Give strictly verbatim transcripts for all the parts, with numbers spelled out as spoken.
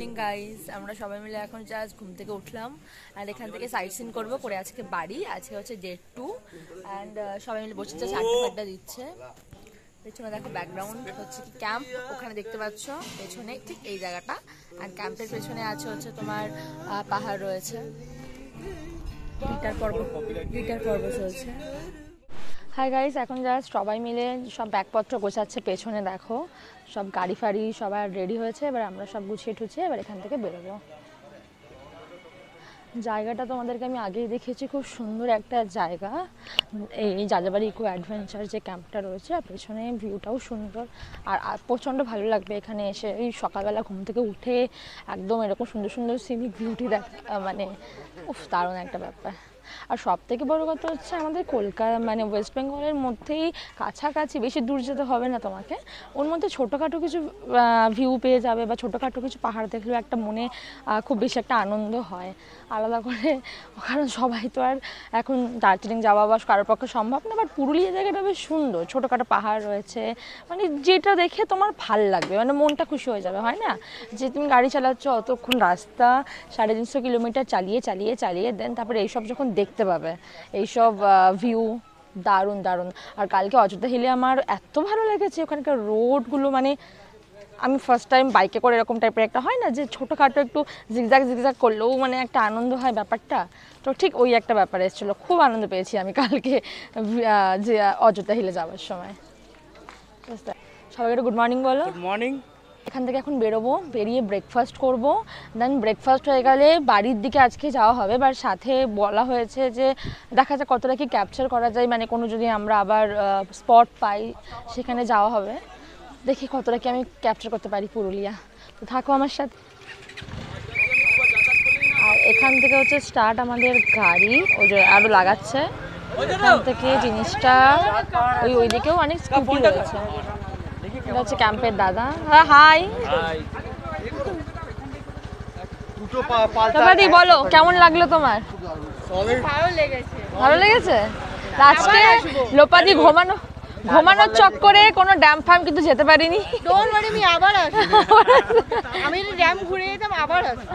Morning guys, আমরা সবাই মিলে এখন জাস্ট ঘুম থেকে উঠলাম অ্যান্ড এখান থেকে সাইট সিন করবো করে আজকে বাড়ি। আজকে হচ্ছে ডে টু অ্যান্ড সবাই মিলে বসে জাস্ট আড্ডা ফাড্ডা দিচ্ছে। পেছনে দেখো ব্যাকগ্রাউন্ড হচ্ছে কি ক্যাম্প, ওখানে দেখতে পাচ্ছ পেছনে ঠিক এই জায়গাটা। অ্যান্ড ক্যাম্পের পেছনে আছে হচ্ছে তোমার পাহাড় রয়েছে, গিটার পর্ব গিটার পর্ব চলছে। হাই গাইস, এখন জাস্ট সবাই মিলে সব ব্যাগপত্র গোছাচ্ছে। পেছনে দেখো সব গাড়ি ফাড়ি সবার রেডি হয়েছে, এবার আমরা সব গুছিয়ে টুছিয়ে এবার এখান থেকে বেরোবো। জায়গাটা তোমাদেরকে আমি আগেই দেখেছি, খুব সুন্দর একটা জায়গা এই যাযাবরী ইকো অ্যাডভেঞ্চার যে ক্যাম্পটা রয়েছে, আর পেছনে ভিউটাও সুন্দর। আর প্রচণ্ড ভালো লাগবে এখানে এসে এই সকালবেলা ঘুম থেকে উঠে একদম এরকম সুন্দর সুন্দর সিনিক বিউটি দেখ, মানে উফ দারুণ একটা ব্যাপার। আর সব থেকে বড়ো কথা হচ্ছে আমাদের কলকাতা মানে ওয়েস্ট বেঙ্গলের মধ্যেই কাছাকাছি, বেশি দূর যেতে হবে না তোমাকে। ওর মধ্যে ছোটোখাটো কিছু ভিউ পেয়ে যাবে বা ছোটোখাটো কিছু পাহাড় দেখলেও একটা মনে খুব বেশি একটা আনন্দ হয় আলাদা করে। কারণ সবাই তো আর এখন দার্জিলিং যাওয়া বা কারোর পক্ষে সম্ভব না, বাট পুরুলিয়া জায়গাটা বেশ সুন্দর, ছোটোখাটো পাহাড় রয়েছে, মানে যেটা দেখে তোমার ভাল লাগবে, মানে মনটা খুশি হয়ে যাবে। হয় না যে তুমি গাড়ি চালাচ্ছ অতক্ষণ রাস্তা সাড়ে তিনশো কিলোমিটার চালিয়ে চালিয়ে চালিয়ে দেন তারপরে এইসব যখন দেখতে পাবে, এইসব ভিউ দারুণ দারুণ। আর কালকে অযোধ্যা হিলে আমার এত ভালো লেগেছে, ওখানকার রোডগুলো, মানে আমি ফার্স্ট টাইম বাইকে করে এরকম টাইপের একটা হয় না যে ছোটোখাটো একটু জিগজাগ জিগজাগ করলেও মানে একটা আনন্দ হয় ব্যাপারটা, তো ঠিক ওই একটা ব্যাপার এসেছিলো। খুব আনন্দ পেয়েছি আমি কালকে যে অযোধ্যা হিলে যাওয়ার সময়। সবাইকে গুড মর্নিং বলো। Good morning. এখান থেকে এখন বেরোবো, বেরিয়ে ব্রেকফাস্ট করব, দেন ব্রেকফাস্ট হয়ে গেলে বাড়ির দিকে আজকে যাওয়া হবে। বাট সাথে বলা হয়েছে যে দেখা যাক কতটা কি ক্যাপচার করা যায়, মানে কোনো যদি আমরা আবার স্পট পাই সেখানে যাওয়া হবে, দেখি কতটা কি আমি ক্যাপচার করতে পারি পুরুলিয়া। তো থাকো আমার সাথে। আর এখান থেকে হচ্ছে স্টার্ট আমাদের গাড়ি, ওই যে আরও লাগাচ্ছে এখান থেকে জিনিসটা, ওই ওইদিকেও অনেক স্কুটি রয়েছে। এটা হচ্ছে ক্যাম্পের দাদা। হ্যাঁ হাই, লোপাদি বলো কেমন লাগলো তোমার? ভালো লেগেছে। ভালো লেগেছে। আজকে লোপাদি ঘুমানো ঘুমানোর চক্করে কোনো ড্যাম ফাম কিন্তু যেতে পারিনি। ডোন্ট ওয়ারি, আমি আবার আসবো। আমি যদি ড্যাম ঘুরে যেতাম আবার আসবো।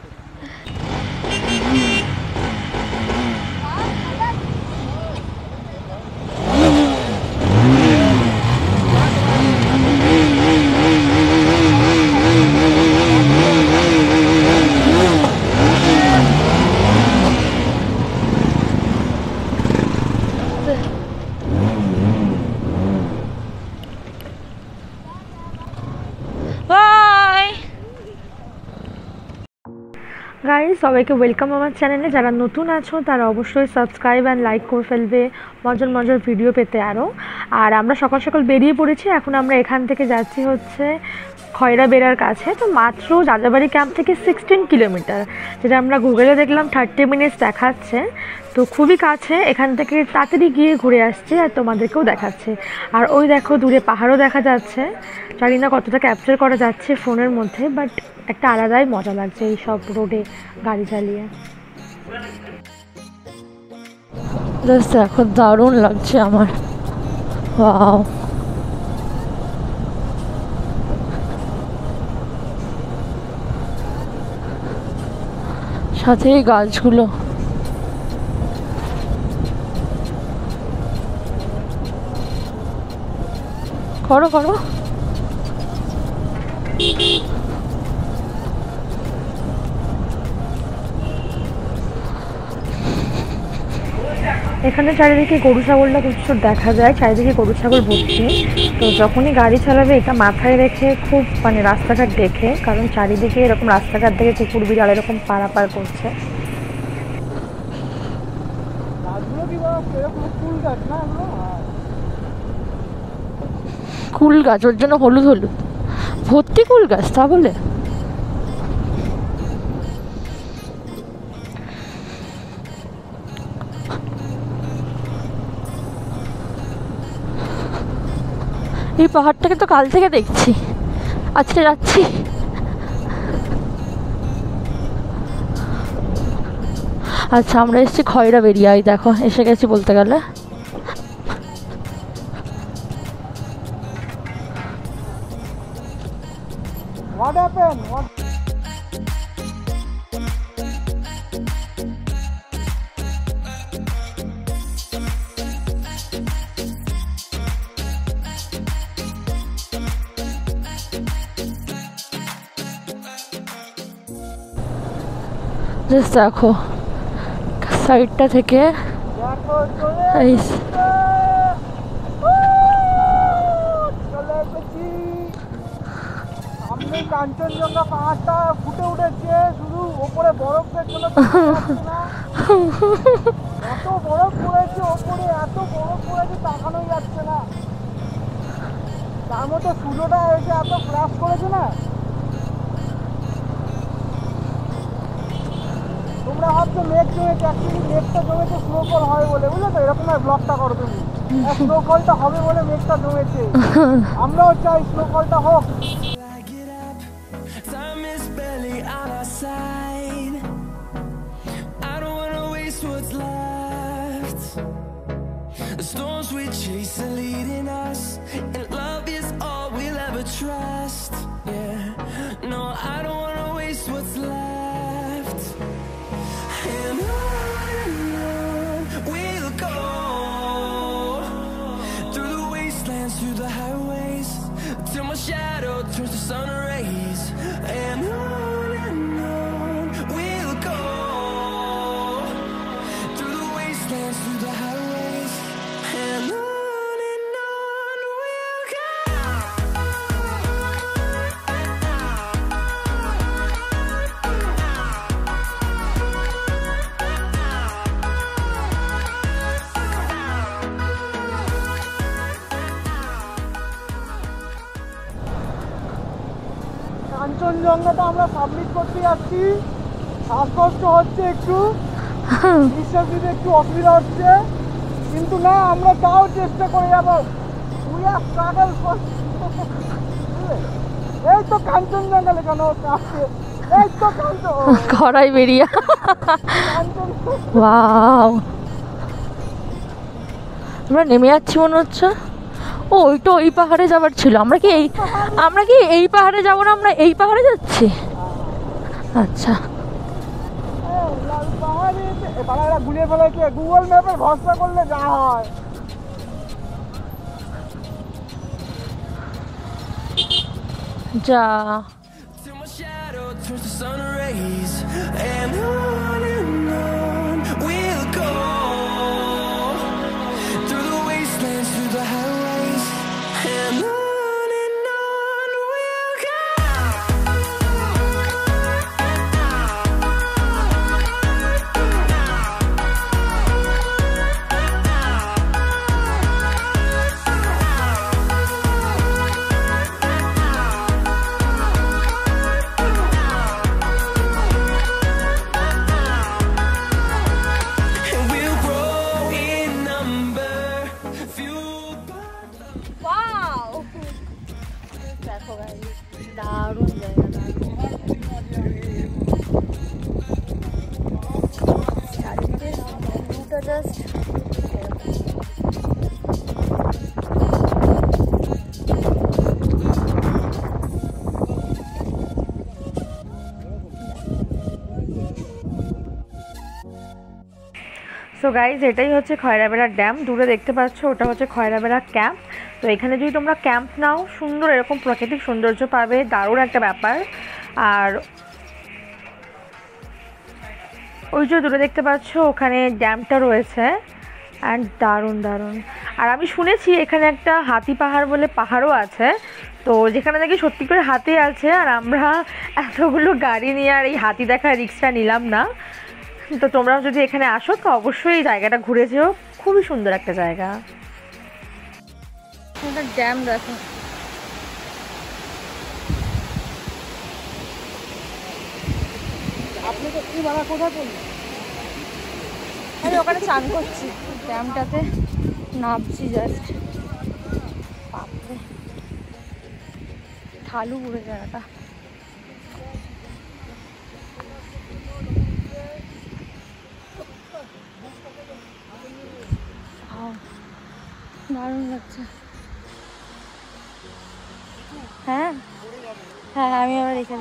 গাইস, সবাইকে ওয়েলকাম আমার চ্যানেলে। যারা নতুন আছো তারা অবশ্যই সাবস্ক্রাইব অ্যান্ড লাইক করে ফেলবে মজার মজার ভিডিও পেতে আরও। আর আমরা সকাল সকাল বেরিয়ে পড়েছি, এখন আমরা এখান থেকে যাচ্ছি হচ্ছে খয়রা বেড়ার কাছে। তো মাত্র যাযাবরী ক্যাম্প থেকে সিক্সটিন কিলোমিটার, যেটা আমরা গুগলে দেখলাম থার্টি মিনিটস দেখাচ্ছে, তো খুবই কাছে। এখান থেকে তাড়াতাড়ি গিয়ে ঘুরে আসছে আর তোমাদেরকেও দেখাচ্ছে। আর ওই দেখো দূরে পাহাড়ও দেখা যাচ্ছে, জানি না কতটা ক্যাপচার করা যাচ্ছে ফোনের মধ্যে, বাট একটা আলাদাই মজা লাগছে এই সব রোডে গাড়ি চালিয়ে। দেখো দারুণ লাগছে আমার, ওয়াও। সাথে এই গাছগুলো, করো করো। এখানে চারিদিকে গরু ছাগলটা প্রচুর দেখা যায়, চারিদিকে গরু ছাগল ভর্তি। তো যখনই গাড়ি চালাবে এটা মাথায় রেখে, খুব মানে রাস্তাঘাট দেখে, কারণ চারিদিকে এরকম রাস্তাঘাট দেখে কুকুর বিড়াল এরকম পারাপার করছে। কুল গাছ, ওর জন্য হলুদ হলুদ ভর্তি কুল গাছ, তা বলে এই পাহাড়টাকে তো কাল থেকে দেখছি, আজকে যাচ্ছি। আচ্ছা, আমরা এসেছি খয়রা বেরিয়ায়, দেখো এসে গেছি বলতে গেলে। What happened? What? জাস্ট দেখো সাইডটা থেকে এই কাঞ্চনজঙ্ঘা পাহাড়টা ফুটে উঠেছে, শুধু ওপরে বরফের জন্য এত বরফ পড়েছে, ওপরে এত বরফ পড়েছে তাকানোই যাচ্ছে না। তার মধ্যে সূর্যটা এসে এত ফ্ল্যাশ করেছে না, তোমরা ভাবছো মেঘ জমেছে, অ্যাকচুয়ালি মেঘটা জমেছে স্নোফল হয় বলে, বুঝলে তো? এরকম ব্লগটা করো তুমি, স্নোফলটা হবে বলে মেঘটা জমেছে। আমরাও চাই স্নোফলটা হোক। Time is barely on our side. I don't wanna waste what's left. The storms we chase are leading us, and love is all we'll ever trust. Yeah, no, I don't wanna waste what's left. And on and on we'll go, through the wastelands, through the highways, till my shadow turns to sun rays. And on and on we'll go, through the wastelands, through the highways. And on and on we'll go. কাঞ্চনজঙ্ঘাটা আমরা submit করতে যাচ্ছি, শ্বাসকষ্ট হচ্ছে, একটু নিঃশ্বাস নিতে একটু অসুবিধা হচ্ছে, কিন্তু না, আমরা তাও চেষ্টা করে যাবো। উই আর স্ট্রাগল করছি। এই তো কাঞ্চনজঙ্ঘা লেখানো আছে, এই তো কাঞ্চন খরাই বেরিয়া। কাঞ্চন ওয়াও, আমরা নেমে যাচ্ছি মনে হচ্ছে। ও ওইটা ওই পাহাড়ে যাবার ছিল, আমরা কি এই আমরা কি এই পাহাড়ে যাবো না, আমরা এই পাহাড়ে যাচ্ছি। আচ্ছা, পাহাড়ে গুলিয়ে ফেলে কি গুগল ম্যাপে ভরসা করলে যা হয়। যা Till my shadow turns to sun rays. And on and on we'll go, through the wastelands, through the highways. And on and on we'll go. And we'll grow in number, fueled by wow, দেখো guys, দারুণ জায়গা, চারিদিকে ভিউটা just so guys, এটাই হচ্ছে Khairabera dam. দূরে দেখতে পাচ্ছ ওটা হচ্ছে খয়রাবেড়া ক্যাম্প। তো এখানে যদি তোমরা ক্যাম্প নাও, সুন্দর এরকম প্রাকৃতিক সৌন্দর্য পাবে, দারুণ একটা ব্যাপার। আর ওই যে দূরে দেখতে পাচ্ছ ওখানে ড্যামটা রয়েছে, অ্যান্ড দারুণ দারুণ। আর আমি শুনেছি এখানে একটা হাতি পাহাড় বলে পাহাড়ও আছে, তো যেখানে নাকি সত্যি করে হাতি আছে। আর আমরা এতগুলো গাড়ি নিয়ে আর এই হাতি দেখার রিস্কটা নিলাম না। তো তোমরা যদি এখানে আসো তো অবশ্যই এই জায়গাটা ঘুরে যেও, খুবই সুন্দর একটা জায়গা। একটা ড্যাম দেখো, আপনি তো কি ভাড়া কোথায় করলেন? আমি ওখানে চান করছি, ড্যামটাতে নামছি জাস্ট। বাপরে, ঢালু পুরো জায়গাটা। দারুণ লাগছে। হ্যাঁ হ্যাঁ, আমি আবার এখানে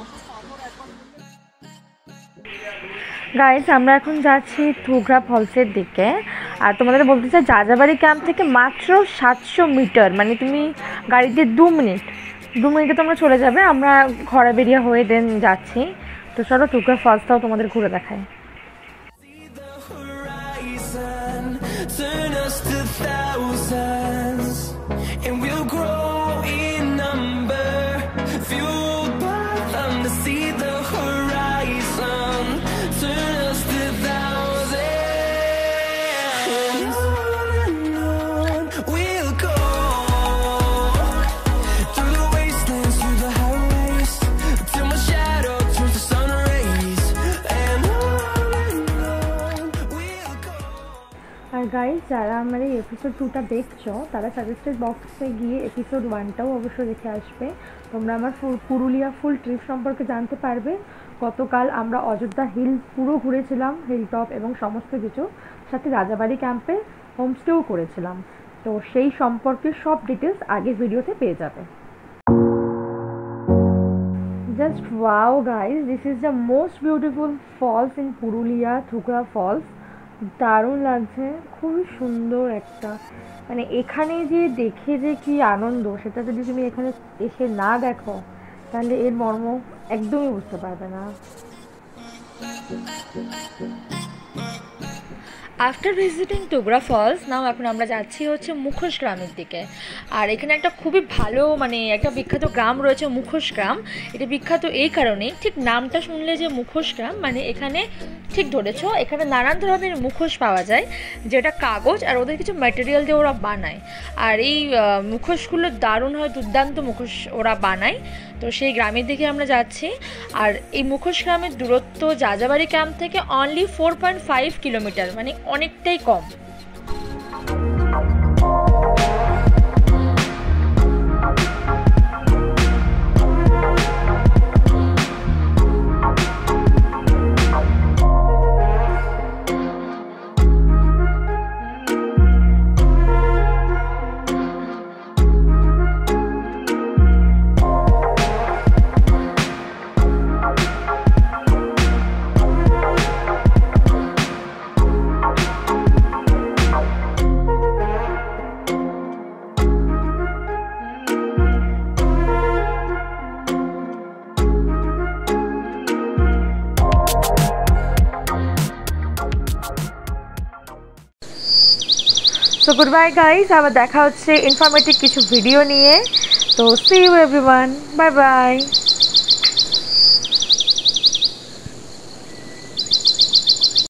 গাইস, আমরা এখন যাচ্ছি থুগরা ফলসের দিকে। আর তোমাদের বলতে চাই যাযাবাড়ি ক্যাম্প থেকে মাত্র সাতশো মিটার, মানে তুমি গাড়িতে দু মিনিট দু মিনিটে তোমরা চলে যাবে। আমরা খরাবেড়িয়া হয়ে দেন যাচ্ছি। তো চলো থুগরা ফলসটাও তোমাদের ঘুরে দেখাই। turn us to thousands, and we'll grow in number, fueled by them to see the horizon, turn us to thousands, and on and on we'll go, through the wastelands, through the highways, till my shadow turns to sun rays, and on and on we'll go. আর guys যারা আমার এই episode টুটা দেখছো তারা suggested বক্সে গিয়ে episode ওয়ানটাও অবশ্যই দেখে আসবে। তোমরা আমার পুরুলিয়া ফুল ট্রিপ সম্পর্কে জানতে পারবে। গতকাল আমরা অযোধ্যা হিল পুরো ঘুরেছিলাম, হিল টপ এবং সমস্ত কিছু, সাথে রাজাবাড়ি ক্যাম্পে হোমস্টেও করেছিলাম। তো সেই সম্পর্কে সব ডিটেলস আগের ভিডিওতে পেয়ে যাবে। Just wow guys, this is the most beautiful falls in Purulia, Thukra falls. দারুণ লাগছে, খুবই সুন্দর একটা, মানে এখানে যে দেখে যে কি আনন্দ, সেটা যদি তুমি এখানে এসে না দেখো তাহলে এর মর্ম একদমই বুঝতে পারবে না। After visiting Tukra falls now এখন আমরা যাচ্ছি হচ্ছে মুখোশ গ্রামের দিকে। আর এখানে একটা খুবই ভালো মানে একটা বিখ্যাত গ্রাম রয়েছে মুখোশ গ্রাম। এটা বিখ্যাত এই কারণেই, ঠিক নামটা শুনলে যে মুখোশ গ্রাম, মানে এখানে ঠিক ধরেছ, এখানে নানান ধরনের মুখোশ পাওয়া যায়, যেটা কাগজ আর ওদের কিছু ম্যাটেরিয়াল দিয়ে ওরা বানায়। আর এই মুখোশগুলো দারুণ হয়, দুর্দান্ত মুখোশ ওরা বানায়। তো সেই গ্রামের দিকে আমরা যাচ্ছি। আর এই মুখোশ গ্রামের দূরত্ব যাযাবাড়ি ক্যাম্প থেকে only four point five kilometre, মানে অনেকটাই কম। সো গুড বাই গাইজ, আবার দেখা হচ্ছে ইনফরমেটিভ কিছু ভিডিও নিয়ে। তো see you everyone, bye by.